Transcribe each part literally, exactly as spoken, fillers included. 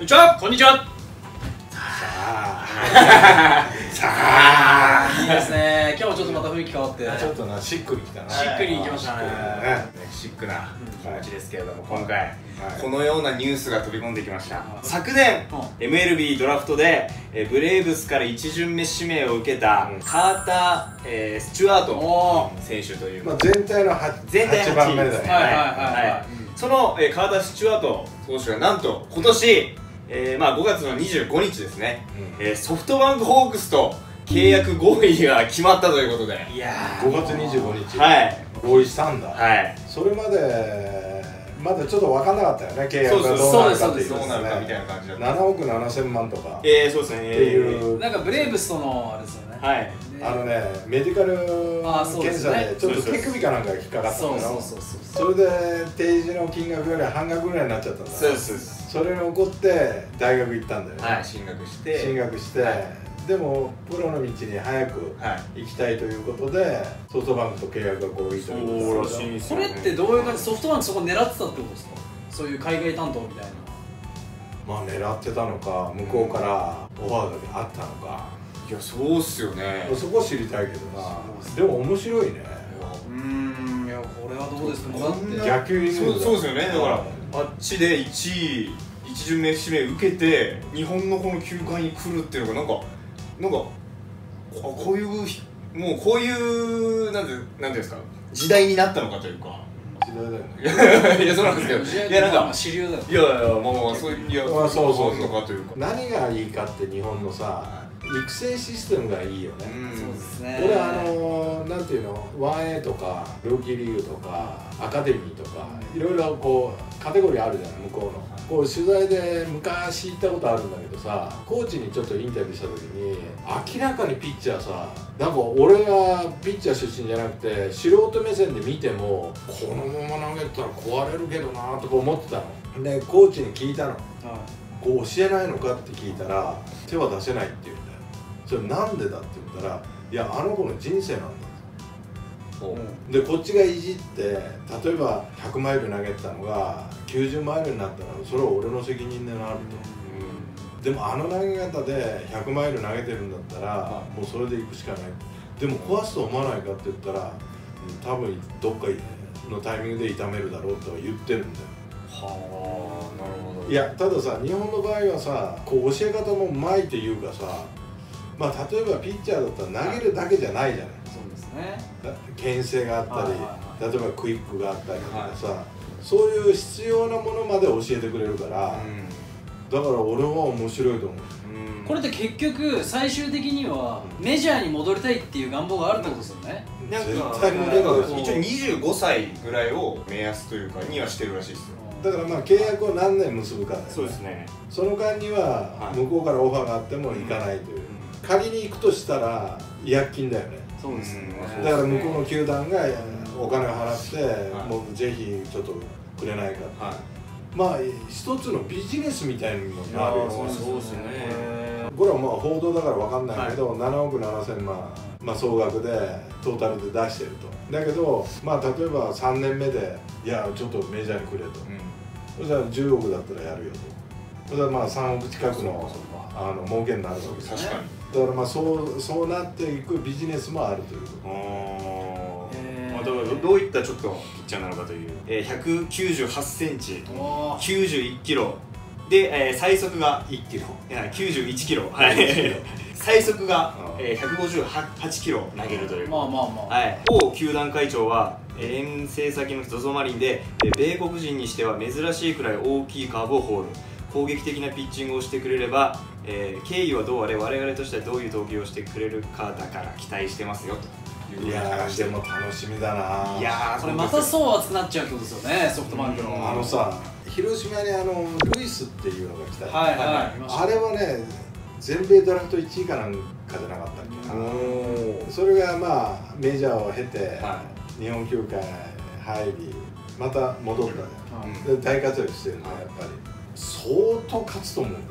にちは。こんにちは。 さあさあいいですね。今日もちょっとまた雰囲気変わってちょっとな、しっくりきたな。 しっくりいきましたね。 シックな気持ちですけれども、今回、 はい、 このようなニュースが飛び込んできました。昨年、エムエルビー ドラフトでえブレーブスからいち巡目指名を受けた、うん、カーター、えー、スチュワート選手という、 まあ、全体のは全体はちばんめだね。 その、えー、カーター・スチュワート投手がなんと今年、えーまあ、ごがつのにじゅうごにちですね、うん、えー、ソフトバンクホークスと契約合意が決まったということで、 いやー、ごがつにじゅうごにち、 はい、 合意したんだ。 はい、 それまでまだちょっと分かんなかったよね、契約がどうなるかっていう、 どうなるかみたいな感じだった。 ななおくななせんまんとか、 ええ、そうですね、 っていう、 なんかブレーブスとのあれですよね。 はい、 あのね、メディカル検査でちょっと手首かなんかが引っかかったのよ。それで提示の金額より半額ぐらいになっちゃったんだ。 そうです。 それに怒って大学行ったんだよね。 はい、進学して進学して、でもプロの道に早く行きたいということで、ソフトバンクと契約が合意ということです。 これってどういう感じ？ソフトバンクそこ狙ってたってことですか？そういう海外担当みたいな。 まあ狙ってたのか、向こうからオファーがあったのか。 いや、そうっすよね。 そこ知りたいけどな。でも面白いね。 うーん、いや、これはどうですか？だって逆輸入そうそうですよね。だからあっちでいちいいち巡目指名受けて日本のこの球界に来るっていうのがなんかなんかこういうもうこういうなんてなんていうんですか、時代になったのかというか。 時代だよね。 いや、そうなんですけど、いや、なんか主流だよ。 いやいや、まあまあそういう、いや、 そうそうそう、 のかというか、 何がいいかって日本のさ、育成システムがいいよね。 そうですね。 俺あのなんていうの、ワンエー とかルーキーリーグとかアカデミーとかいろいろこうカテゴリーあるじゃない、向こうの。こう取材で昔行ったことあるんだけどさ、コーチにちょっとインタビューした時に明らかにピッチャーさ、なんか俺がピッチャー出身じゃなくて素人目線で見てもこのまま投げたら壊れるけどなとか思ってたの。でコーチに聞いたの、はい、こう教えないのかって聞いたら手は出せないって言うんだよ。それなんでだって言ったら、いや、あの子の人生なんだと。でこっちがいじって、例えばひゃくマイル投げてたのがきゅうじゅうマイルになったらそれは俺の責任でなると、うん、でもあの投げ方でひゃくマイル投げてるんだったらもうそれでいくしかない。でも壊すと思わないかって言ったら、多分どっかのタイミングで痛めるだろうとは言ってるんだよ。 はあ、なるほど。 いや、たださ、日本の場合はさ、こう教え方もうまいっていうかさ、まあ例えばピッチャーだったら投げるだけじゃないじゃない。 そうですね。 牽制があったり、例えばクイックがあったりとかさ、はい、そういう必要なものまで教えてくれるから、うん、だから俺は面白いと思う。 うん、これって結局最終的にはメジャーに戻りたいっていう願望があるってことですよね。 なんか絶対戻る。一応にじゅうごさいぐらいを目安というかにはしてるらしいですよ。 だからまあ契約を何年結ぶかだよね。 そうですね。 その間には向こうからオファーがあっても行かないという。うん、仮に行くとしたら違約金だよね。 そうですね。 だから向こうの球団がお金を払って、はい、もうぜひちょっとくれないかって、はい、まあ一つのビジネスみたいにもなるよね。 そうですね。 これはまあ報道だから分かんないけど、はい、ななおくななせんまん、まあ、総額でトータルで出してると。だけどまあ例えばさんねんめでいやちょっとメジャーにくれと、うん、そしたらじゅうおくだったらやるよと。そしたらまあさんおく近くのあの儲けになるわけですね。確かに。だからまあそうそうなっていくビジネスもあるということ。 まあ、だからどういったちょっとピッチャーなのかという、えー、ひゃくきゅうじゅうはちセンチ、きゅうじゅういっキロで、えー、最速がいっキロ、きゅうじゅういちキロ、はい、最速が、えー、ひゃくごじゅうはちキロ投げるという。 まあまあまあ、 はい、王球団会長は遠征先の ゾゾ マリンで、えー、米国人にしては珍しいくらい大きいカーブを放る。攻撃的なピッチングをしてくれれば、えー、経緯はどうあれ我々としてはどういう投球をしてくれるかだから期待してますよという。 いやーでも楽しみだな。 いやーこれまたそう熱くなっちゃうってことですよね、ソフトバンクの。 あのさ、広島にあのルイスっていうのが来た、 はいはい、 あれはね全米ドラフトいちいかなんかじゃなかったっけな。それがまあメジャーを経て、はい、日本球界入りまた戻ったじゃん、うん、で大活躍してるんだ、やっぱり相当勝つと思うんだ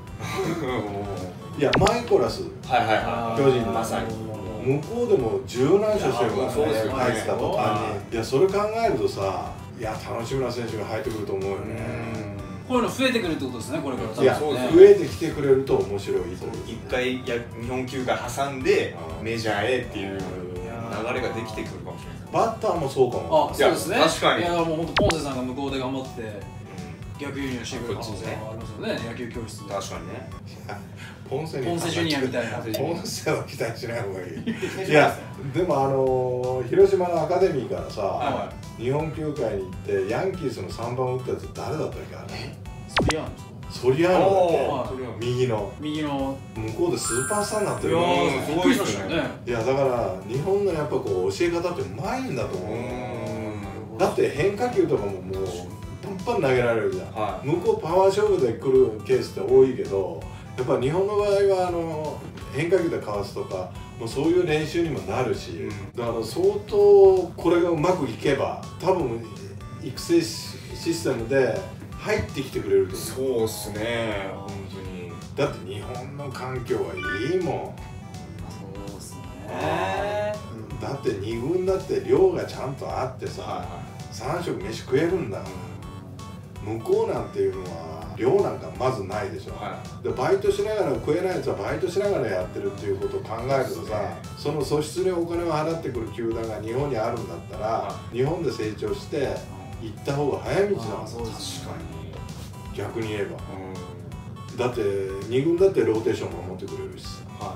いやマイコラス、はいはいはい、巨人のまさに向こうでも十何勝してるからね、入ってた途端に。いやそれ考えるとさ、いや楽しみな選手が入ってくると思うよね。 ここういうの増えてくるってことですね、これから。 いや、 多分ね増えてきてくれると面白いという。 一回や日本球界挟んでうんメジャーへっていう流れができてくるかもしれないですね。 バッターもそうかも。 あ、そうですね。 確かにいや、もう本当ポンセさんが向こうで頑張って逆輸入してくる可能性もありますよね、野球教室で。 確かにね。 ポンセにポンセジュニアみたいな。 ポンセは期待しない方がいい。いや、でもあのー、広島のアカデミーからさ、 は日本球界に行ってヤンキースのさんばん打ったやつ誰だったっけあれ。 スピアンですか。 ソリアーノだっはいけ、右の。 右の。 向こうでスーパースターになってる。 いやー、 すごいっすよね。 いやだから日本のやっぱこう教え方ってうまいんだと思う。だって変化球とかももうパンパン投げられるじゃん、 はい、 向こうパワー勝負で来るケースって多いけど、やっぱ日本の場合はあの変化球でかわすとかもうそういう練習にもなるし、うん、だから相当これがうまくいけば多分育成システムで入ってきてくれると思う。 そうっすね、本当に。 だって日本の環境はいいもん。 そうっすね。 だってに軍だって量がちゃんとあってさ、 はいはい、 さん食飯食えるんだ、うん、向こうなんていうのは量なんかまずないでしょ、はい、でバイトしながら食えないやつはバイトしながらやってるっていうことを考えるとさ、その素質にお金を払ってくる球団が日本にあるんだったら、はい、日本で成長して行った方が早道なんだ。 そうです確かに逆に言えば、うん、だってに軍だってローテーション守ってくれるしさ、はい、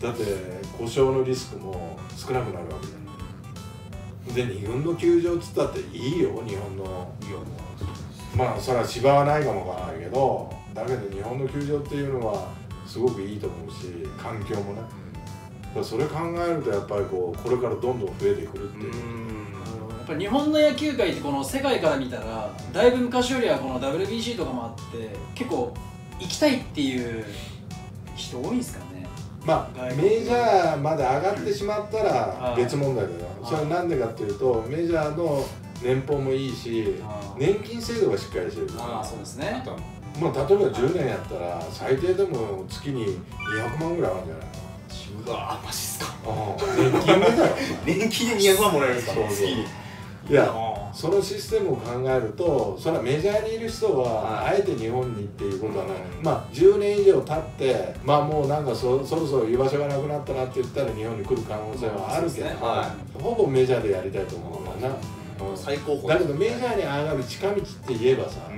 だって故障のリスクも少なくなるわけだ。でに軍の球場っつったっていいよ、日本の。いいよ、まあそれは芝はないかもわからないけど、だけど日本の球場っていうのはすごくいいと思うし、環境もね。だからそれ考えるとやっぱりこうこれからどんどん増えてくるっていう。 やっぱり日本の野球界ってこの世界から見たらだいぶ昔よりはこの ダブリュービーシー とかもあって結構行きたいっていう人多いんですかね。 まあメジャーまで上がってしまったら別問題だよ。それはなんでかっていうとメジャーの年俸もいいし年金制度がしっかりしてるから。 ああ、そうですね。 まあ例えばじゅうねんやったら最低でも月ににひゃくまんぐらいあるんじゃないかな。 うわー、マジっすか。 年金でだよ。 年金でにひゃくまんもらえるんですか。 そうそう。いや、そのシステムを考えると、それはメジャーにいる人はあえて日本にっていうことはない、うん、まあじゅうねん以上経ってまあもうなんか そ, そろそろ居場所がなくなったなって言ったら日本に来る可能性はあるけど、ね、はい、ほぼメジャーでやりたいと思うんだよな、 うん、最高峰だけどメジャーに上がる近道って言えばさ、うん、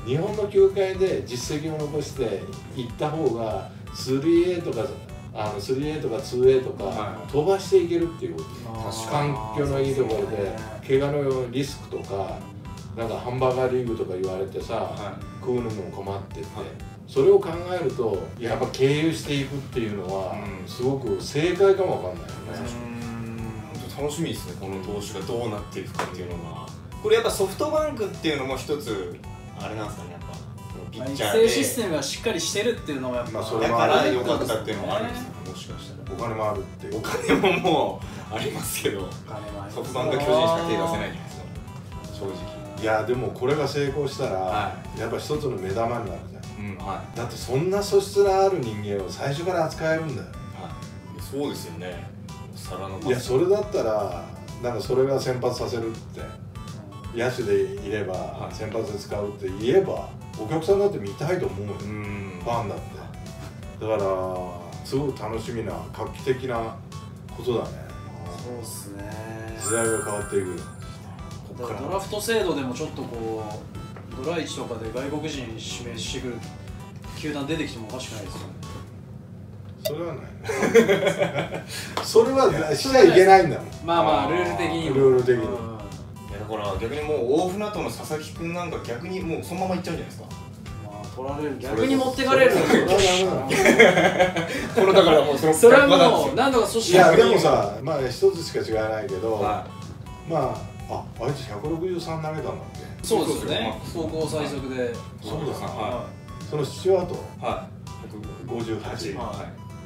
日本の球界で実績を残していった方が スリーエー とかあの スリーエー とか ツーエー とか飛ばしていけるっていうこと、環境のいいところで怪我のリスクとかなんかハンバーガーリーグとか言われてさ、はい、食うのも困ってて、はい、それを考えるとやっぱ経由していくっていうのは、うん、すごく正解かもわかんないよね。 本当楽しみですね、この投手がどうなっていくかっていうのが。これやっぱソフトバンクっていうのも一つあれなんですかね、やっぱピッチャーで育成システムがしっかりしてるっていうのがやっぱ、 まあ、それだから良かったっていうのもあるんですよ、もしかしたら。 お金もあるっていう。 お金ももうありますけど、ソフトバンクは巨人しか手出せないじゃないですか、正直。 いやでもこれが成功したら、はい、やっぱ一つの目玉になるじゃん、うん、はい、だってそんな素質のある人間を最初から扱えるんだよ、 はい、そうですよね。皿のいやそれだったらなんかそれが先発させるって、野手でいれば先発で使うって言えばお客さんだって見たいと思うよ、うん、ファンだって。だからすごく楽しみな画期的なことだね。 そうっすね。 時代が変わっていく。 ドラフト制度でもちょっとこうドラいちとかで外国人指名してくる球団出てきてもおかしくないですよね。 それはないねそれはしちゃいけないんだもん。 まあまあルール的にもルール的に、うん、いやだから逆にもう大船渡の佐々木君なんか逆にもうそのままいっちゃうんじゃないですか。 まあ取られる、逆に持ってかれる。 これだからもうそのそれはもう何度か阻止。 いやでもさ、まあ一つしか違わないけど、はい、まああ、あいつひゃくろくじゅうさん投げたんだっけ。 そうですよね。高校最速で。 そうだな。はい。そのスチュワート。はい。ごじゅうはち。はい。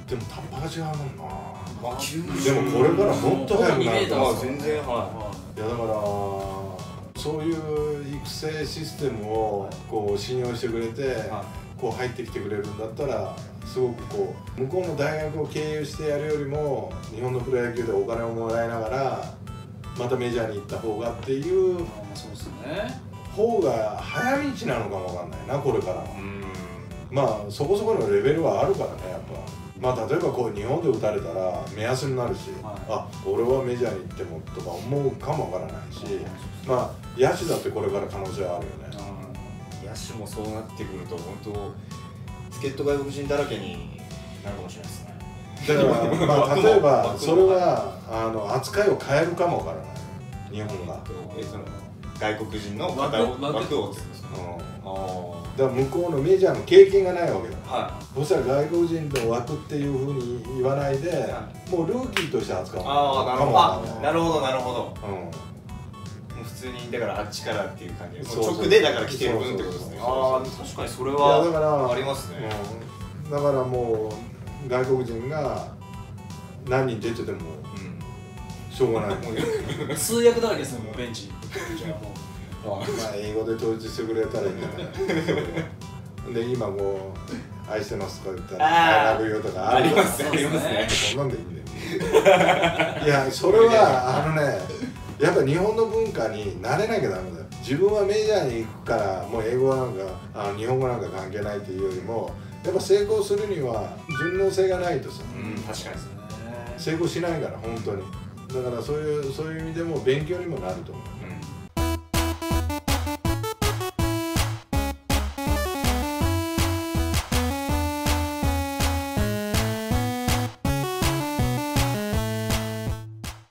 でもタッパが違うもんな。まあきゅうじゅう。でもこれからもっと速くなるから。 全然はい。 いやだからそういう育成システムをこう信用してくれて、こう入ってきてくれるんだったら。すごくこう向こうの大学を経由してやるよりも日本のプロ野球でお金をもらいながらまたメジャーに行った方がっていうそうですね。 方が早道なのかもわかんないなこれからは。 うんまあそこそこのレベルはあるからねやっぱ。まあ例えばこう日本で打たれたら目安になるし、はい、あ俺はメジャーに行ってもとか思うかもわからないし、まあ野手だってこれから可能性はあるよね。 野手もそうなってくると本当助っ人外国人だらけになるかもしれないですね。 だからまあ例えばそれはあの扱いを変えるかもわからない日本が。 えその外国人の方を枠をってことですか。 だから向こうのメジャーの経験がないわけだ、 はい、 そしたら外国人の枠っていうふうに言わないで、はい、もうルーキーとして扱うああなるほどなるほどなるほど、うん、もう普通にだからあっちからっていう感じで直でだから来てる分ってことですね。ああ確かにそれはだからありますね、 うん、だからもう外国人が何人出てても、うん、しょうがない通訳だらけですねもうベンチまあ英語で統一してくれたらいいんだからで今もう愛してますとか言ったら「I love you」とかありますねありますね。 そんなんでいいんだよいやそれはあのねやっぱ日本の文化に慣れなきゃダメだよ。自分はメジャーに行くからもう英語なんかあの日本語なんか関係ないっていうよりもやっぱ成功するには順応性がないとさ、 うん、確かにですね成功しないから本当に。だからそういうそういう意味でも勉強にもなると思う。